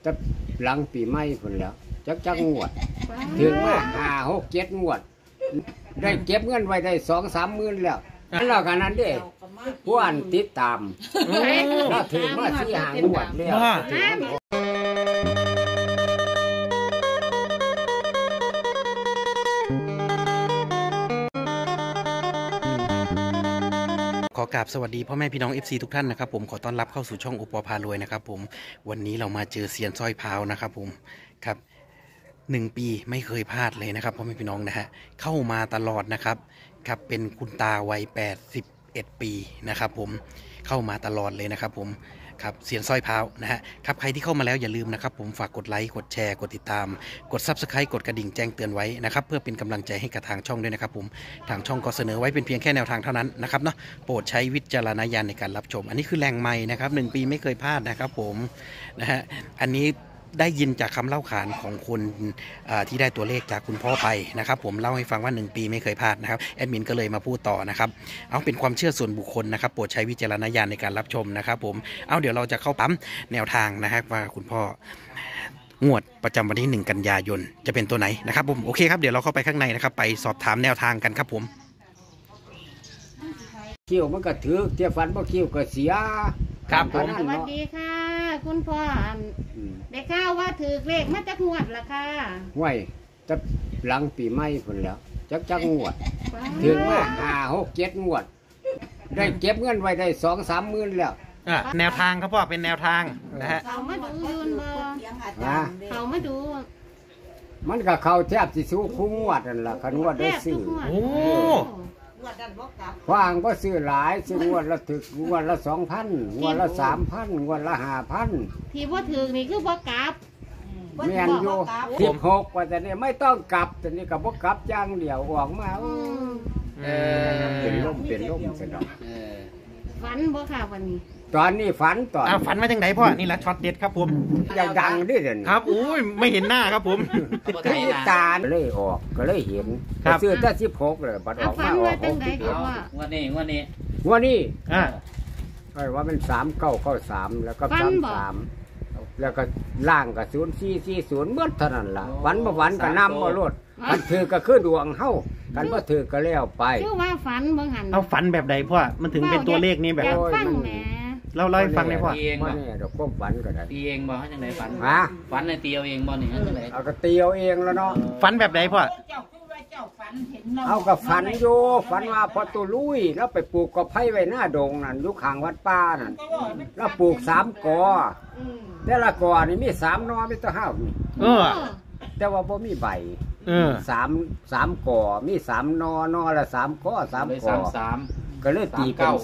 จะหลังปีใหม่พุ่นแล้วจักงวดถึงมา5 6 7งวดได้เก็บเงินไว้ได้2-3 หมื่นแล้วแล้วกันนั้นเด้ผู้อันติดตามเราถึงมา4-5 งวดแล้วขอกราบสวัสดีพ่อแม่พี่น้อง FC ทุกท่านนะครับผมขอต้อนรับเข้าสู่ช่องอุปพารวยนะครับผมวันนี้เรามาเจอเซียนสร้อยพร้าวนะครับผมครับ1 ปีไม่เคยพลาดเลยนะครับพ่อแม่พี่น้องนะฮะเข้ามาตลอดนะครับครับเป็นคุณตาวัย81 ปีนะครับผมเข้ามาตลอดเลยนะครับผมครับเซียนสร้อยพร้าวนะฮะครับใครที่เข้ามาแล้วอย่าลืมนะครับผมฝากกดไลค์กดแชร์กดติดตามกด Subscribe กดกระดิ่งแจ้งเตือนไว้นะครับเพื่อเป็นกำลังใจให้กับทางช่องด้วยนะครับผมทางช่องก็เสนอไว้เป็นเพียงแค่แนวทางเท่านั้นนะครับเนาะโปรดใช้วิจารณญาณในการรับชมอันนี้คือแรงใหม่นะครับ1 ปีไม่เคยพลาดนะครับผมนะฮะอันนี้ได้ยินจากคำเล่าขานของคนที่ได้ตัวเลขจากคุณพ่อไปนะครับผมเล่าให้ฟังว่า1 ปีไม่เคยพลาดนะครับแอดมินก็เลยมาพูดต่อนะครับเอาเป็นความเชื่อส่วนบุคคลนะครับโปรดใช้วิจารณญาณในการรับชมนะครับผมเอาเดี๋ยวเราจะเข้าปั๊มแนวทางนะครับว่าคุณพ่องวดประจำวันที่1 กันยายนจะเป็นตัวไหนนะครับผมโอเคครับเดี๋ยวเราเข้าไปข้างในนะครับไปสอบถามแนวทางกันครับผมคิวมันก็ถือเทียฟันบ่คิวก็เสียครับผมสวัสดีค่ะคุณพ่อได้ข่าวว่าถือเลขมาจากงวดละค่ะห้วยจะหลังปีใหม่พุ่นแล้วจักงวดถึงมา5 6 7งวดได้เก็บเงินไว้ได้2-3 หมื่นแล้วแนวทางครับพ่อเป็นแนวทางนะฮะเขามาดูยืนบ่เขามาดูมันก็เข้าแทบสิสู้คู่งวดนั่นล่ะคันงวดได้ซื้อโอ้วางบ่ซื้อหลายซื้องวดละถึกงวดละ 2,000 งวดละ 3,000 งวดละ 5,000 ที่บ่ถือนี่คือบ่กลับแม่นอยู่16ว่าแต่นี่ไม่ต้องกลับแต่นี่ก็บ่กลับอย่างเดียวออกมาเป็นลมซะดอกฝันบ่ค่ะวันนี้ตอนนี้ฝันฝันมาจังไดพ่อนี่แหละช็อตเด็ดครับผมยังดังดิเด่นครับอุ้ยไม่เห็นหน้าครับผมตาเลยออกก็เลยเห็นซื้อแต่16เลยบัดออกมาออกวันนี้ว่ามัน3993แล้วก็33แล้วก็ล่างก็0440เมื่อเท่านั้นล่ะวันบ่วันก็นำบ่รถมันถือก็คือดวงเฮากันบ่ถือก็แล้วไปคือว่าฝันบ่หันเอาฝันแบบใดพ่อมันถึงเป็นตัวเลขนี้แบบฟังแหมเราเล่าให้ฟังได้พ่อบ่นี่ดอกความฝันก็ได้ตีเองบ่จังได๋ฝันในตีเอาเองบ่นี่จังได๋เอาก็ตีเอาเองแล้วเนาะฝันแบบใดพ่อเอากับฝันอยู่ฝันว่าพอตุลุยแล้วไปปลูกกระไผ่ไว้หน้าดงนั่นอยู่ข้างวัดป่านั่นแล้วปลูก3 กอแต่ละกอนี่มี3 นอมีแต่ห้าวนี่แต่ว่าบ่มีใบ3 กอมี3 นอละ3 กอ3 กอก็เลยตีเป็น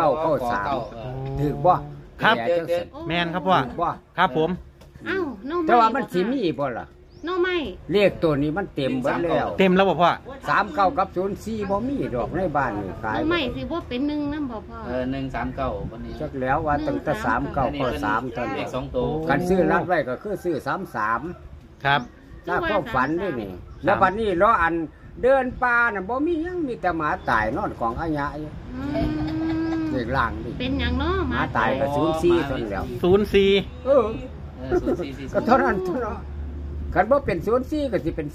3993ถูกบ่ครับแม่นครับพ่อครับผมแต่ว่ามันสิมีบ่ล่ะน้อไม่เลขตัวนี้มันเต็มเบิดแล้วเต็มแล้วบ่พ่อ 39กับ04บ่มีดอกในบ้านนี่ขายน้อไม่สิบ่เป็น1นำบ่พ่อ 139บ่นี่จักแล้วว่าตั้งแต่39ก็3เท่านั้นเลข2ตัวคันซื้อรัดไว้ก็คือซื้อ33 ครับถ้าความฝันด้วยนี่แล้วบัดนี้รออันเดินป่าน่ะบ่มีหยังมีแต่หมาตายนอนของอาญะอยู่เลขล่างนี่เป็นหยังเนาะหมาตายก็04เท่านั้นแล้ว 04 ก็เท่านั้นเท่านั้นคันบ่เป็น04ก็สิเป็น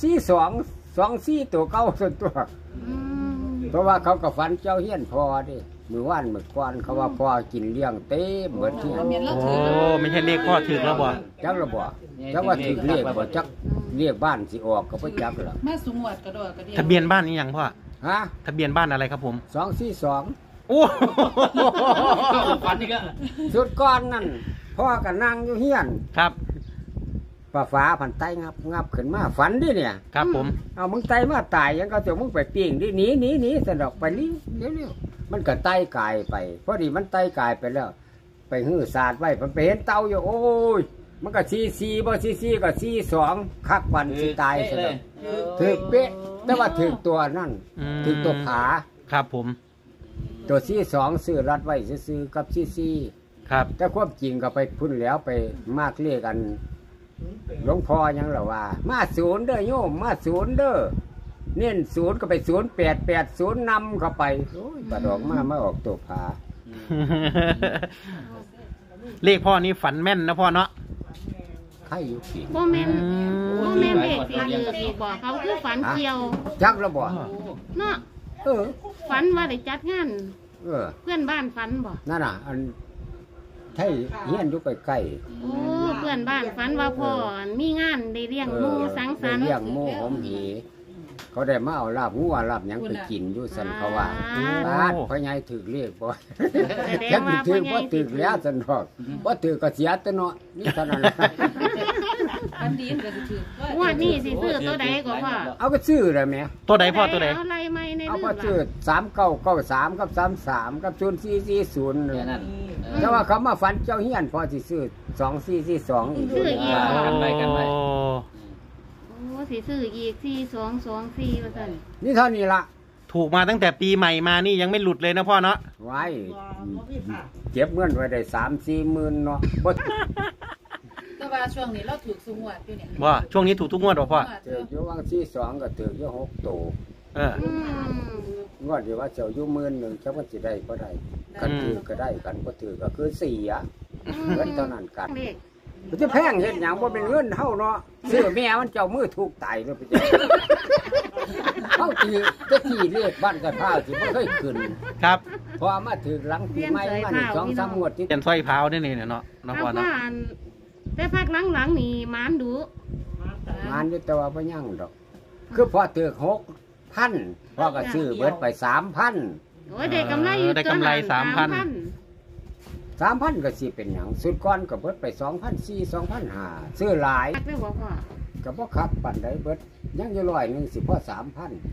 42ตัวเก่าส่วนตัวเพราะว่าเขาก็ฝันเจ้าเฮียนพอดิมื้อวานมื้อก่อนเขาว่าพ่อกินเลี้ยงเต็มเบิดเที่ยงโอ้ไม่ใช่เลขพ่อถูกแล้วบ่จักแล้วบ่จักว่าถูกเลขบ่จักเรียกบ้านสิออกก็บ่จักล่ะมาสูงวัดกระโดดกระเดียวทะเบียนบ้านนี่หยังพ่อฮะทะเบียนบ้านอะไรครับผม 242 โอ้ฝันอีกอ่ะสุดก่อนนั่นพ่อก็นั่งอยู่เฮียนครับป้าฟ้าพันไตงับขึ้นมาฝันดิเนี่ยครับผมเอามึงไตมาตายยังก็จะมึงไปปิ้งดิหนีสะดอกไปเร็วมันก็ไตกายไปพอดีมันไตกายไปแล้วไปหื้อสาดไว้มันไปเห็นเต่าอยู่โอ้ยมันก็44บ่44ก็42คักวันสิตายซะแล้วถึกเป๊ะแต่ว่าถึกตัวนั่นถึกตัวขาครับผมตัว42ซื้อรัดไว้ซื้อกับ44 ครับแต่ความจริงก็ไปพุ่นแล้วไปมากเรียกกันหลวงพ่อยังล่ะว่ามา0เด้อโยมมา0เด้อเน้น0ก็ไป0880นำเข้าไปโอ้ยบัดออกมาออกตัวขาเลขพ่อนี่ฝันแม่นนะพ่อเนาะไข่อยู่ปีบ่แม่นเลขสิถืออีกบ่เขาคือฝันเกี่ยวจักแล้วบ่เนาะเออฝันว่าได้จัดงานเออเพื่อนบ้านฝันบ่นั่นน่ะอันไทยเฮียนอยู่ใกล้โอ้เพื่อนบ้านฝันว่าพ่อมีงานได้เลี้ยงหมู่สังสรรค์เลี้ยงหมู่หอมหีเขาได้มาเอาลาบงัวลาบหยังไปกินอยู่ซั่นเขาว่าบ้านพ่อใหญ่ถึกเลขบ่ ยังถือบ่ถึกแล้วซั่นดอกบ่ถึกก็เสียแต่เนาะนี่เท่านั้นล่ะอันดีก็สิถืองวดนี้สิซื้อตัวใดก็พ่อเอาก็ซื้อได้แหมตัวใดพ่อตัวใดเอาอะไรไหมในเอาเรื่ก็องซื้อ3993กับ33กับ0440 แค่นั้นแต่ว่าเขามาฝันเจ้าเฮียนพอสิซื้อ2442อีกซื้ออีกกันไปกันไปโอ้โอ้สิซื้ออีก4224ว่าซั่นนี่เท่านี้ล่ะถูกมาตั้งแต่ปีใหม่มานี่ยังไม่หลุดเลยนะพ่อเนาะไว้เก็บเงินไว้ได้3-4 หมื่นเนาะบ่แต่ว่าช่วงนี้เราถูกสูงวัดอยู่เนี่ยว่าช่วงนี้ถูกทุกงวดเหรอพ่อถืออยู่วัง42ก็ถืออยู่6โตเอออืมงวดที่ว่าเจ้าอยู่หมื่นหนึงจักว่าสิได้บ่ได้กันถือก็ได้กันบ่ถือก็คือเสียเงินเท่านั้นกันเลขมันจะแพงเฮ็ดหยังบ่เป็นเงินเฮาเนาะซื้อแม่มันเจ้ามือถูกตายเลยไปจ้ะเฮาถือแต่ที่เลขบ้านกระพร้าวสิบ่เคยขึ้นครับพอมาถึงหลังปีใหม่มานี่2-3 งวดที่เปลี่ยนสร้อยพร้าวนี่นี่เนาะเนาะถ้าพ่อเนาะว่าอันแต่พักหลังๆนี่หมานดูงานอยู่แต่ว่าบ่ยังดอก คือพอถึก6,000พ่อก็ซื้อเบิดไป 3,000 โอ้ยได้กำไรอยู่ได้กำไร 3,000ก็สิเป็นหยังสุดก่อนก็เบิดไป 2,400 2,500ซื้อหลายพักได้บ่พ่อก็บ่คักปานใดเบิดยังอยู่100นึงสิพอ 3,000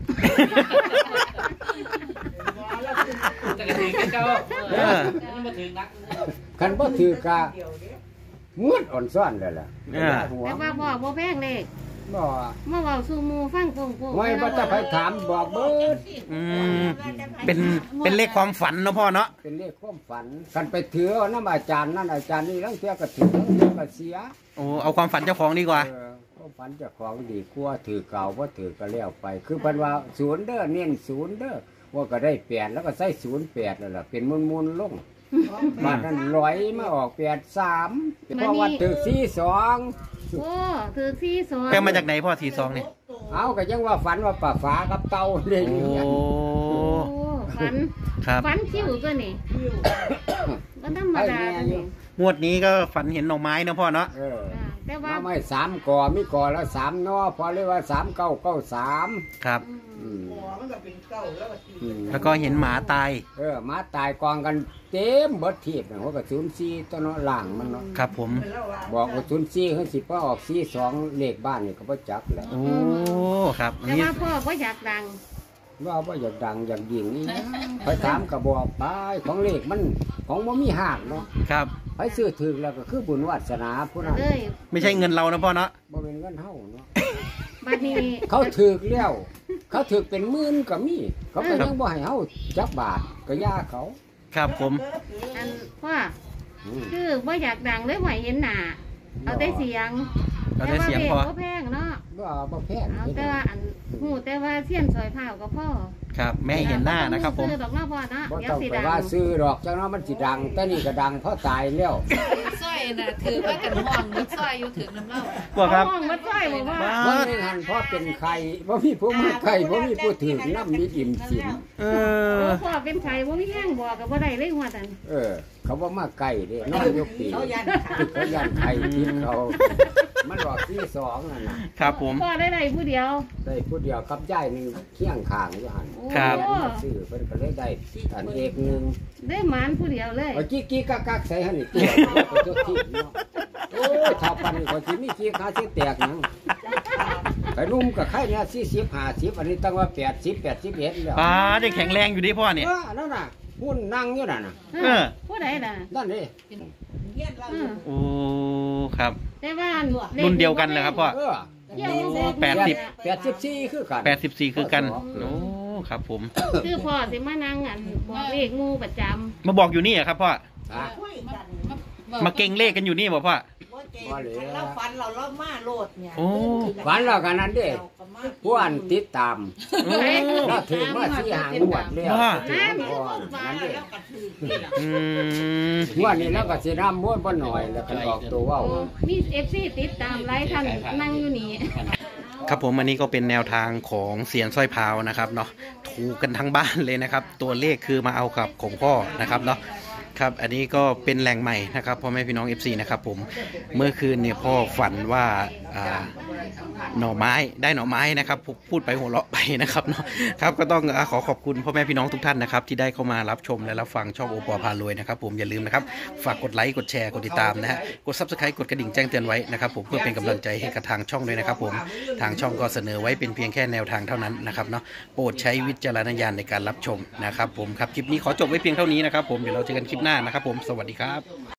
แต่ก็ถึงกันเจ้ามาถึงนักคันบ่ถือกะงวดอ่อนซ่อนเลยล่ะหัวแต่ว่าพ่อบ่แพงเลขบ่มาเว้าสู่หมู่ฟังโป่งๆไว้บ่จะไปถามบอกเบิดอืมเป็นเลขความฝันเนาะพ่อเนาะเป็นเลขความฝันคันไปถือเอาน้ำอาจารย์นั่นอาจารย์นี่ลังเที่ยก็ถือลังเที่ยก็เสียโอ้เอาความฝันเจ้าของดีกว่าความฝันเจ้าของดีกว่าถือเก่าบ่ถือก็แล้วไป คือเพิ่นว่า0เด้อเน้น0เด้อว่าก็ได้8แล้วก็ใส่08นั่นล่ะเป็นมูลๆลงบาดนั้นร้อยมาออก83เพราะว่าถือ42 โอ้ถือ42 แปลมาจากไหนพ่อ42เนี่ยเอาก็ยังว่าฝันว่าป่าฟ้ากับเต่าเลยโอ้เนี่ยโอ้ฝันครับฝันคิวตัวนี่บ่ธรรมดาตัวนี่งวดนี้ก็ฝันเห็นหน่อไม้นะพ่อเนาะแต่ว่ามาไม่3 กอมีกอแล้ว3 นอพอเรียกว่า3993 ครับ แล้วก็เห็นหมาตายมาตายกองกันเต็มเบิดทีบนะหัวกระสุน4ตัวเนาะล่างมันเนาะครับผมบอกกระสุน4เฮาสิบ่ออก42เลขบ้านนี่ก็บ่จักแหละโอ้ครับอันแต่นี้ว่าพ่อบ่อยากดังว่าบ่อยากดังอยากยิงนี่นะไปถามก็บอกไปของเลขมันของบ่มีหากเนาะครับไปซื้อถึกแล้วก็คือบุญวาสนาผู้นั้นเลยไม่ใช่เงินเรานะพ่อเนาะบ่เป็นเงินเฮาเนาะบัดนี้เขาถึกแล้ว เขาถึกเป็นหมื่นก็มี เขาก็ยังบ่ให้เฮาจักบาทก็ย่าเขาครับผมอันพ่ออืมคือบ่อยากดังเลยบ่ให้เห็นหน้าเอาแต่เสียงเอาแต่เสียงพอแต่ว่าเพลงบ่แพงเนาะบ่แพงเอาแต่ว่าอันหูแต่ว่าเสี้ยนซอยเผาก็พ่อครับแม่ให้เห็นหน้านะครับผมซื้อดอกเนาะพ่อเนาะบ่เดี๋ยวต้องสิไปดังว่าซื้อดอกจังเนาะมันสิดัง แต่นี่ก็ดังเพราะตายแล้วสร้อยน่ะถือว่ากันห้องนึกสร้อยอยู่ถึงน้ำเล่าพ่อครับห้องมันซอยบ่พ่อบ่ได้หันเพราะเป็นไข่บ่มีผู้มาไข่บ่มีผู้ถึกน้ำมีอิ่มสินเอโอ้อพ่อเป็นไผบ่มีแห้งบ่ก็บ่ได้เลยหัวตันเขาบ่มาไก่เด้นอนอยู่ปีเขาย่านไข่ทิพเขา มันบอกที่2นั่นน่ะครับผมพ่อได้ผู้เดียวได้ผู้เดียวกับยายนึงเคียงข้างอยู่หั่นโอ้ครับซื้อเพิ่นก็เลยได้อันเอกนึงได้หมานผู้เดียวเลยเอากี้กักใส่หั่นนี่ตัวไปตัวที่เนาะโอ้ยชาวปันนี่ก็สิมีขี้ขาสิแตกหยังไปนุ่มกับไข่เนี่ย40 50อันนี้ตั้งว่า80 81แล้วได้แข็งแรงอยู่ดิพ่อเนี่ยนั่นน่ะหุ่นนั่งอยู่นั่นน่ะผู้ใดล่ะนั่นดิโอ้ครับแต่ว่ารุ่นเดียวกันเลยครับพ่อเกี่ยวบ่ 84คือกัน 84คือกันโอ้ครับผมคือพ่อสิมานั่งอันบอกเลขงูประจำมาบอกอยู่นี่เหรอครับพ่ออ่ะมาเก่งเลขกันอยู่นี่บอกพ่อจบ่เหลือเราฝันเรามาโลดเนี่ยโอ้ฝันแล้วกันนั้นเด้ผู้อันติดตามโอ้เราถือมาที่หางงวดแล้วว่าถือมาก่อนนั่นเด้อืมงวดนี้แล้วก็สิน้ำม้วนบ่หน่อยแล้วก็ออกตัวเว้าโอ้มีเอฟซีติดตามหลายท่านนั่งอยู่นี่ครับผมอันนี้ก็เป็นแนวทางของเสียนสร้อยพร้าวนะครับเนาะถูกกันทั้งบ้านเลยนะครับ ตัวเลขคือมาเอากับของพ่อนะครับเนาะครับอันนี้ก็เป็นแหล่งใหม่นะครับพ่อแม่พี่น้อง FC นะครับผมเมื่อคืนเนี่ยพ่อฝันว่าหน่อไม้ได้หน่อไม้นะครับพูดไปหัวเราะไปนะครับเนาะครับก็ต้องขอขอบคุณพ่อแม่พี่น้องทุกท่านนะครับที่ได้เข้ามารับชมและรับฟังช่องโอปอพารวยนะครับผมอย่าลืมนะครับฝากกดไลค์กดแชร์กดติดตามนะฮะกด Subscribe กดกระดิ่งแจ้งเตือนไว้นะครับผมเพื่อเป็นกำลังใจให้กับทางช่องด้วยนะครับผมทางช่องก็เสนอไว้เป็นเพียงแค่แนวทางเท่านั้นนะครับเนาะโปรดใช้วิจารณญาณในการรับชมนะครับผมครับคลิปนี้ขอจบไว้เพียงเท่านี้นะครับผมเดี๋ยวเราเจอกันคลิปหน้านะครับผมสวัสดีครับ